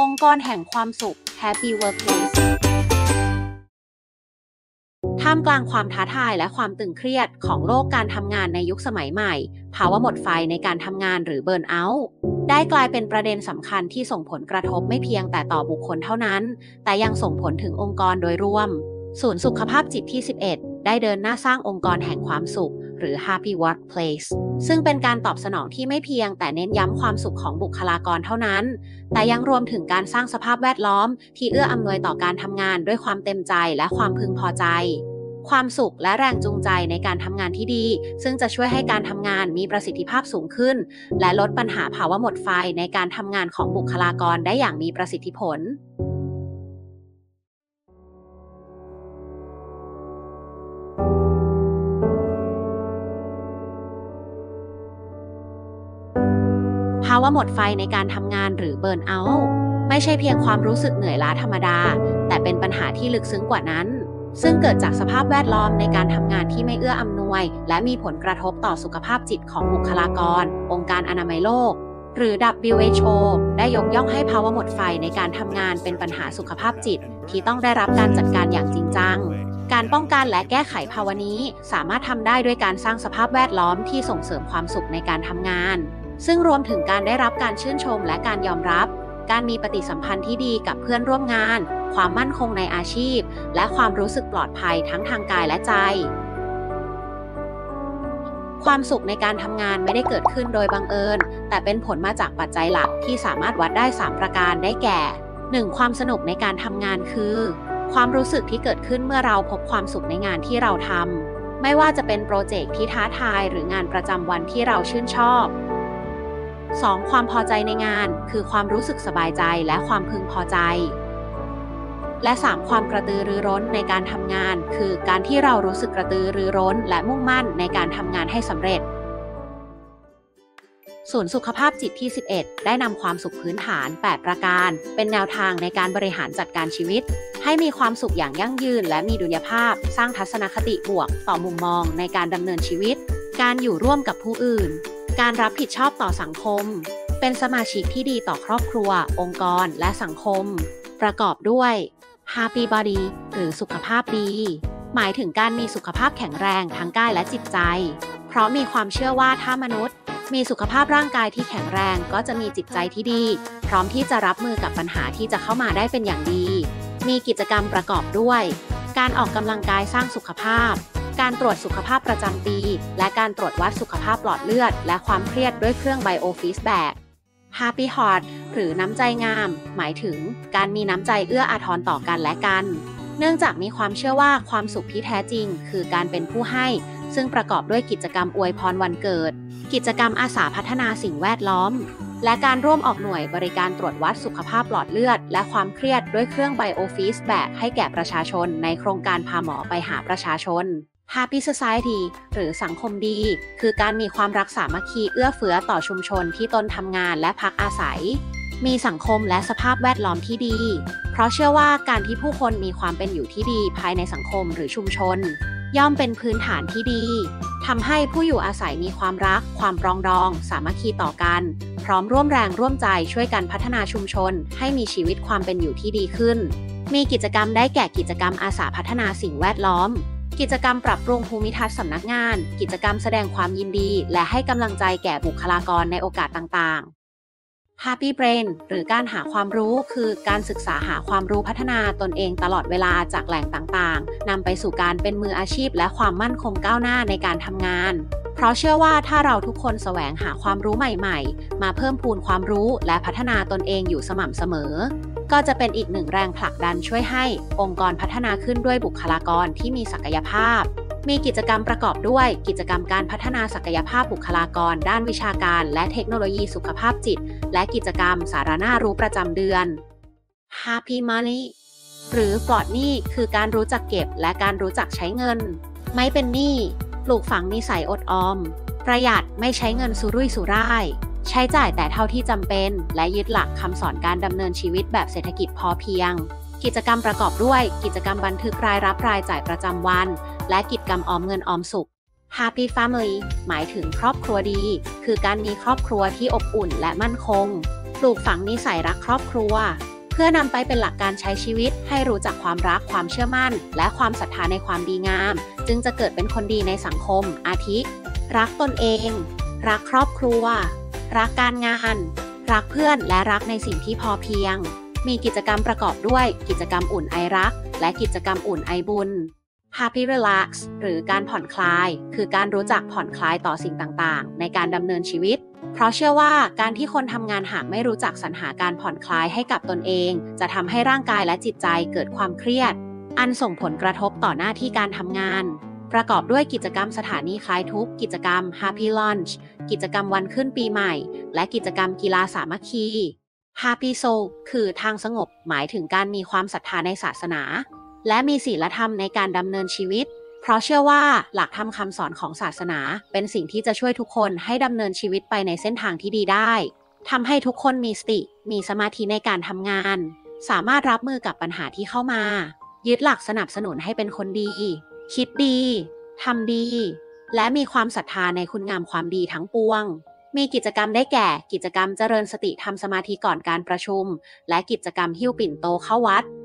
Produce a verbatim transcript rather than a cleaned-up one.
องค์กรแห่งความสุข Happy Workplace ท่ามกลางความท้าทายและความตึงเครียดของโลกการทำงานในยุคสมัยใหม่ภาวะหมดไฟในการทำงานหรือเบิร์นเอาท์ได้กลายเป็นประเด็นสำคัญที่ส่งผลกระทบไม่เพียงแต่ต่อบุคคลเท่านั้นแต่ยังส่งผลถึงองค์กรโดยรวมศูนย์สุขภาพจิตที่สิบเอ็ดได้เดินหน้าสร้างองค์กรแห่งความสุขหรือ Happy Workplace ซึ่งเป็นการตอบสนองที่ไม่เพียงแต่เน้นย้ำความสุขของบุคลากรเท่านั้นแต่ยังรวมถึงการสร้างสภาพแวดล้อมที่เอื้ออำนวยต่อการทำงานด้วยความเต็มใจและความพึงพอใจความสุขและแรงจูงใจในการทำงานที่ดีซึ่งจะช่วยให้การทำงานมีประสิทธิภาพสูงขึ้นและลดปัญหาภาวะหมดไฟในการทำงานของบุคลากรได้อย่างมีประสิทธิผลภาวะหมดไฟในการทำงานหรือเบิร์นเอาท์ไม่ใช่เพียงความรู้สึกเหนื่อยล้าธรรมดาแต่เป็นปัญหาที่ลึกซึ้งกว่านั้นซึ่งเกิดจากสภาพแวดล้อมในการทำงานที่ไม่เอื้ออำนวยและมีผลกระทบต่อสุขภาพจิตของบุคลากรองค์การอนามัยโลกหรือ ดับเบิลยู เอช โอ ได้ยกย่องให้ภาวะหมดไฟในการทำงานเป็นปัญหาสุขภาพจิตที่ต้องได้รับการจัดการอย่างจริงจังการป้องกันและแก้ไขภาวะนี้สามารถทำได้ด้วยการสร้างสภาพแวดล้อมที่ส่งเสริมความสุขในการทำงานซึ่งรวมถึงการได้รับการชื่นชมและการยอมรับการมีปฏิสัมพันธ์ที่ดีกับเพื่อนร่วมงานความมั่นคงในอาชีพและความรู้สึกปลอดภัยทั้งทางกายและใจความสุขในการทำงานไม่ได้เกิดขึ้นโดยบังเอิญแต่เป็นผลมาจากปัจจัยหลักที่สามารถวัดได้สามประการได้แก่ หนึ่ง ความสนุกในการทำงานคือความรู้สึกที่เกิดขึ้นเมื่อเราพบความสุขในงานที่เราทำไม่ว่าจะเป็นโปรเจกต์ที่ท้าทายหรืองานประจำวันที่เราชื่นชอบสอง ความพอใจในงานคือความรู้สึกสบายใจและความพึงพอใจและสาม ความกระตือรือร้นในการทำงานคือการที่เรารู้สึกกระตือรือร้นและมุ่งมั่นในการทำงานให้สำเร็จศูนย์สุขภาพจิตที่สิบเอ็ดได้นำความสุขพื้นฐานแปดประการเป็นแนวทางในการบริหารจัดการชีวิตให้มีความสุขอย่างยั่งยืนและมีดุลยภาพสร้างทัศนคติบวกต่อมุมมองในการดำเนินชีวิตการอยู่ร่วมกับผู้อื่นการรับผิดชอบต่อสังคมเป็นสมาชิกที่ดีต่อครอบครัวองค์กรและสังคมประกอบด้วย Happy Body หรือสุขภาพดีหมายถึงการมีสุขภาพแข็งแรงทั้งกายและจิตใจเพราะมีความเชื่อว่าถ้ามนุษย์มีสุขภาพร่างกายที่แข็งแรงก็จะมีจิตใจที่ดีพร้อมที่จะรับมือกับปัญหาที่จะเข้ามาได้เป็นอย่างดีมีกิจกรรมประกอบด้วยการออกกำลังกายสร้างสุขภาพการตรวจสุขภาพประจำปีและการตรวจวัดสุขภาพหลอดเลือดและความเครียดด้วยเครื่อง Biofeedback Happy Heart หรือน้ำใจงามหมายถึงการมีน้ำใจเอื้ออาทรต่อกันและกันเนื่องจากมีความเชื่อว่าความสุขที่แท้จริงคือการเป็นผู้ให้ซึ่งประกอบด้วยกิจกรรมอวยพรวันเกิดกิจกรรมอาสาพัฒนาสิ่งแวดล้อมและการร่วมออกหน่วยบริการตรวจวัดสุขภาพหลอดเลือดและความเครียดด้วยเครื่อง Biofeedback ให้แก่ประชาชนในโครงการพาหมอไปหาประชาชนHappy Society หรือสังคมดีคือการมีความรักสามัคคีเอื้อเฟื้อต่อชุมชนที่ตนทำงานและพักอาศัยมีสังคมและสภาพแวดล้อมที่ดีเพราะเชื่อว่าการที่ผู้คนมีความเป็นอยู่ที่ดีภายในสังคมหรือชุมชนย่อมเป็นพื้นฐานที่ดีทำให้ผู้อยู่อาศัยมีความรักความปรองดองสามัคคีต่อกันพร้อมร่วมแรงร่วมใจช่วยกันพัฒนาชุมชนให้มีชีวิตความเป็นอยู่ที่ดีขึ้นมีกิจกรรมได้แก่กิจกรรมอาสาพัฒนาสิ่งแวดล้อมกิจกรรมปรับปรุงภูมิทัศน์สำนักงานกิจกรรมแสดงความยินดีและให้กำลังใจแก่บุคลากรในโอกาสต่างๆ Happy Brain หรือการหาความรู้คือการศึกษาหาความรู้พัฒนาตนเองตลอดเวลาจากแหล่งต่างๆนำไปสู่การเป็นมืออาชีพและความมั่นคงก้าวหน้าในการทำงานเพราะเชื่อว่าถ้าเราทุกคนแสวงหาความรู้ใหม่ๆมาเพิ่มพูนความรู้และพัฒนาตนเองอยู่สม่ำเสมอก็จะเป็นอีกหนึ่งแรงผลักดันช่วยให้องค์กรพัฒนาขึ้นด้วยบุคลากรที่มีศักยภาพมีกิจกรรมประกอบด้วยกิจกรรมการพัฒนาศักยภาพบุคลากรด้านวิชาการและเทคโนโลยีสุขภาพจิตและกิจกรรมสาระน่ารู้ประจำเดือน Happy Money หรือปลอดหนี้คือการรู้จักเก็บและการรู้จักใช้เงินไม่เป็นหนี้ปลูกฝังนิสัยอดออมประหยัดไม่ใช้เงินสุรุ่ยสุร่ายใช้จ่ายแต่เท่าที่จำเป็นและยึดหลักคำสอนการดำเนินชีวิตแบบเศรษฐกิจพอเพียงกิจกรรมประกอบด้วยกิจกรรมบันทึกรายรับรายจ่ายประจำวันและกิจกรรมออมเงินออมสุข Happy Family หมายถึงครอบครัวดีคือการมีครอบครัวที่อบอุ่นและมั่นคงลูกฝังนิสัยรักครอบครัวเพื่อนำไปเป็นหลักการใช้ชีวิตให้รู้จักความรักความเชื่อมั่นและความศรัทธาในความดีงามจึงจะเกิดเป็นคนดีในสังคมอาทิรักตนเองรักครอบครัวรักการงานรักเพื่อนและรักในสิ่งที่พอเพียงมีกิจกรรมประกอบด้วยกิจกรรมอุ่นไอรักและกิจกรรมอุ่นไอบุญ Happy Relax หรือการผ่อนคลายคือการรู้จักผ่อนคลายต่อสิ่งต่างๆในการดำเนินชีวิตเพราะเชื่อว่าการที่คนทำงานหากไม่รู้จักสรรหาการผ่อนคลายให้กับตนเองจะทำให้ร่างกายและจิตใจเกิดความเครียดอันส่งผลกระทบต่อหน้าที่การทำงานประกอบด้วยกิจกรรมสถานีคลายทุกข์กิจกรรม Happy Lunch กิจกรรมวันขึ้นปีใหม่และกิจกรรมกีฬาสามัคคี Happy Soul คือทางสงบหมายถึงการมีความศรัทธาในศาสนาและมีศีลธรรมในการดำเนินชีวิตเพราะเชื่อว่าหลักธรรมคำสอนของศาสนาเป็นสิ่งที่จะช่วยทุกคนให้ดำเนินชีวิตไปในเส้นทางที่ดีได้ทำให้ทุกคนมีสติมีสมาธิในการทำงานสามารถรับมือกับปัญหาที่เข้ามายึดหลักสนับสนุนให้เป็นคนดีคิดดีทำดีและมีความศรัทธาในคุณงามความดีทั้งปวงมีกิจกรรมได้แก่กิจกรรมเจริญสติทำสมาธิก่อนการประชุมและกิจกรรมหิ้วปิ่นโตเข้าวัด